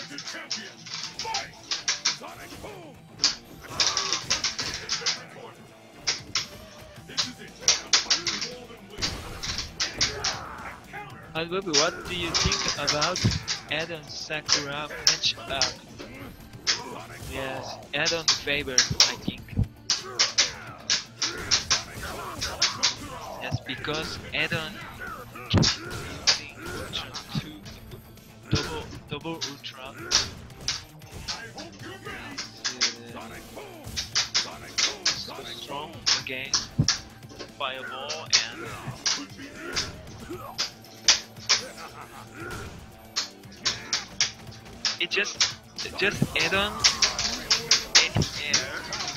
However, what do you think about Adam Sakura matchup? Yes, Adam favor, I think. Yes, because Adam using Ultra 2 double Ultra. So strong against Fireball and it just add on air,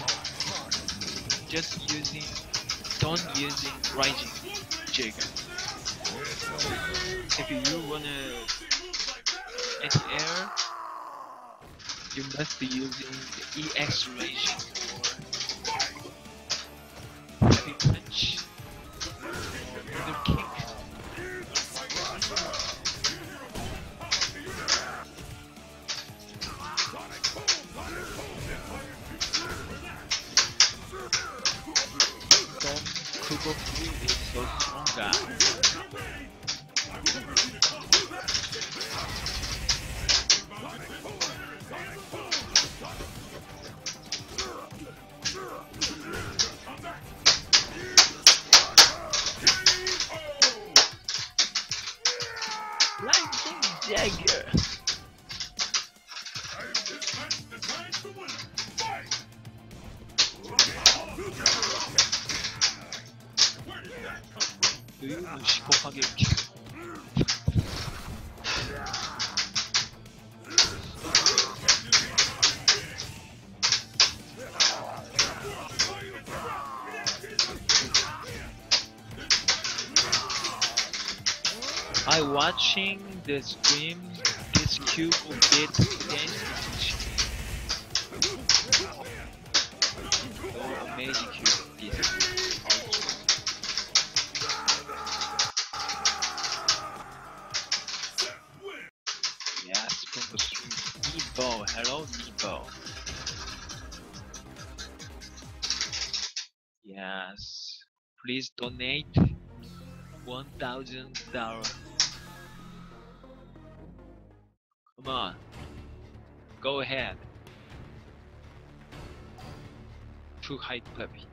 just don't using Rising Jigger. If you wanna anti-air, you must be using the EX Raging or Heavy Punch or Mother Kick. StormKubo is so strong, guys. Lightning Jagger. 무시고 하겠지. I watching the stream. This cube will get against this. Oh, amazing cube. Yes, from the stream. Nebo, hello Nebo. Yes, please donate $1,000. Come on, go ahead. Too high puppy.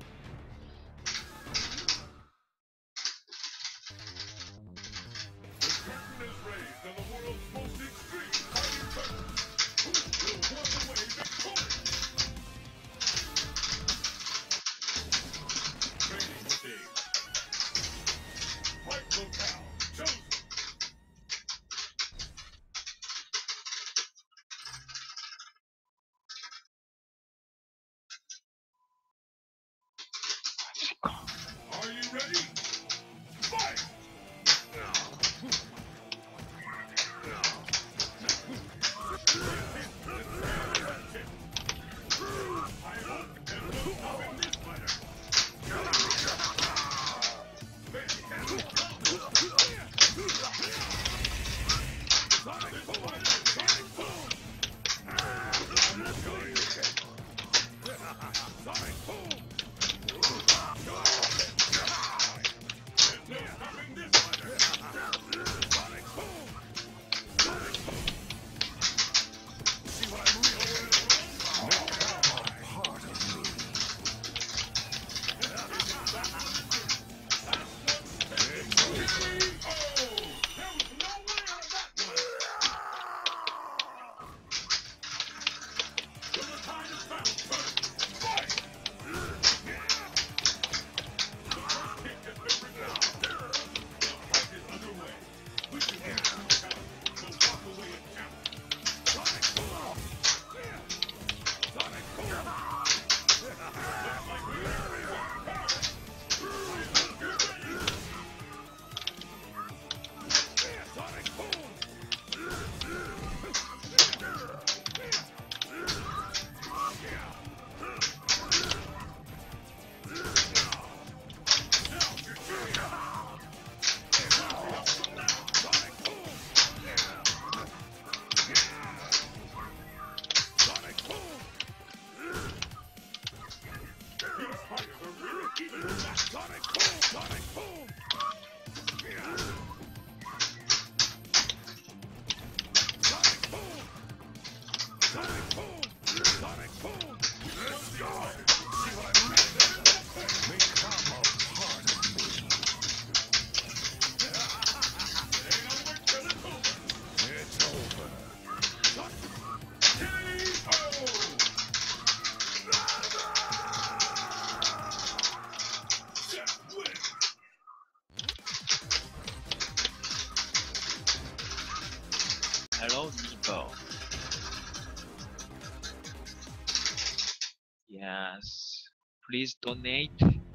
Yes. Please donate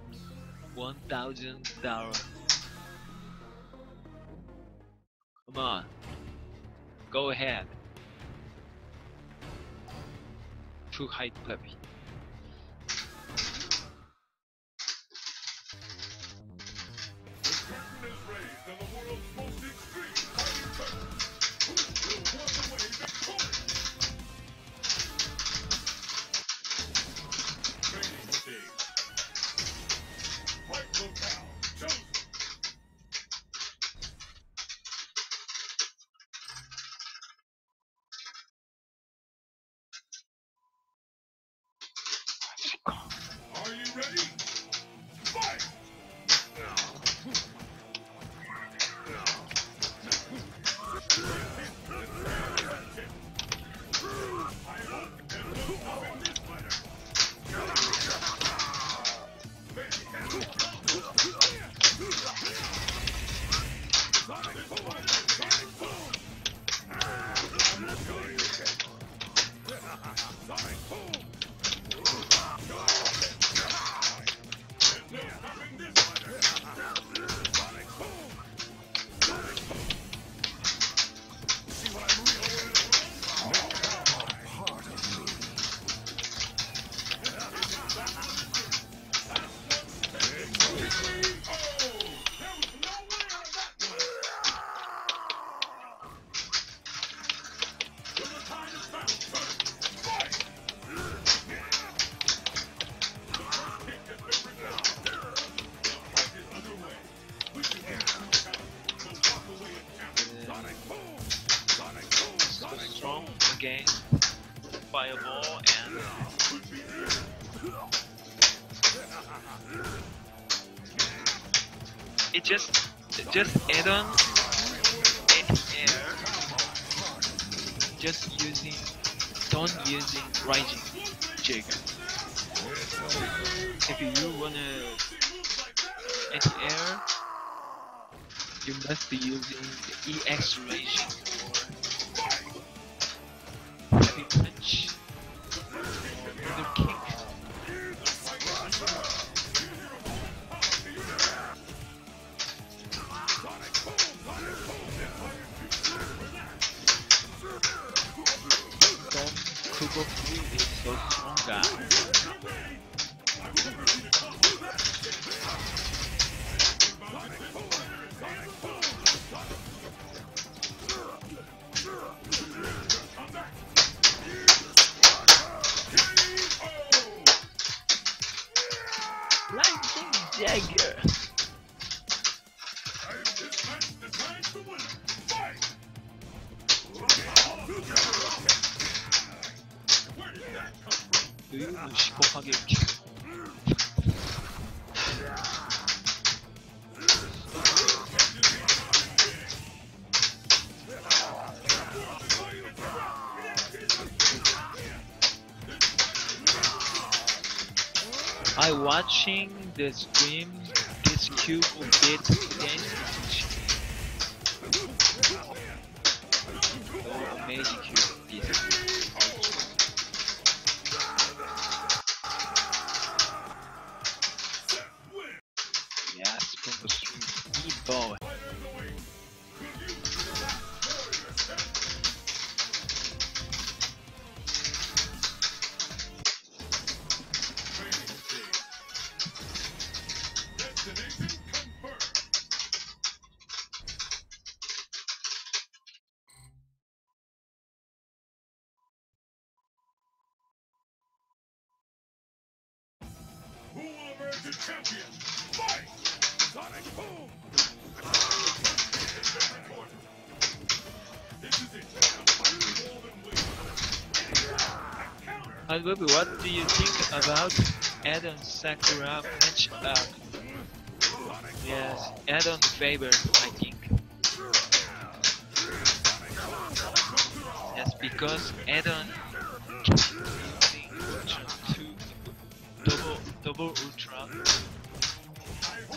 $1,000. Come on. Go ahead. Too high puppy. Are you ready? Fight! Strong again. Fireball and it just add on anti-air. Just don't using rising jigger. If you wanna anti-air, you must be using the EX raging or heavy punch or the kick. StormKubo is so strong, guys. Lightning dagger. Do you know kagecchi? I watching the stream. This cube will get against oh, amazing cube. Yes, from the stream. Ball. Who will emerge a champion? Fight! Sonic Boom! This is it. However, what do you think about Adam Sakura matchup? Yes, Adam favor, I think. Yes, because Adam using Ultra 2 double ultra